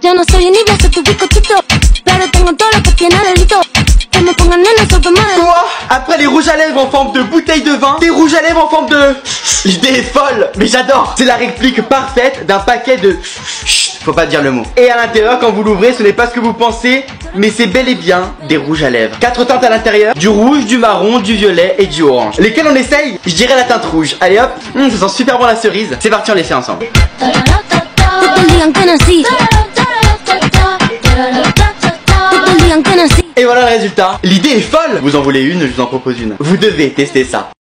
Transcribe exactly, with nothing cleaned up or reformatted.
Yo no soy ni beso tu bizcochito, pero tengo todo lo que tiene delito. Que me pongan nena sobre madre. Quoi? Après les rouges à lèvres en forme de bouteille de vin, des rouges à lèvres en forme de... L'idée est folle, mais j'adore. C'est la réplique parfaite d'un paquet de... Chut, faut pas dire le mot. Et à l'intérieur, quand vous l'ouvrez, ce n'est pas ce que vous pensez, mais c'est bel et bien des rouges à lèvres. Quatre teintes à l'intérieur, du rouge, du marron, du violet et du orange. Lesquels on essaye? Je dirais la teinte rouge. Allez hop, mmh, ça sent super bon la cerise. C'est parti, on les fait ensemble. Et voilà le résultat. L'idée est folle. Vous en voulez une, je vous en propose une. Vous devez tester ça.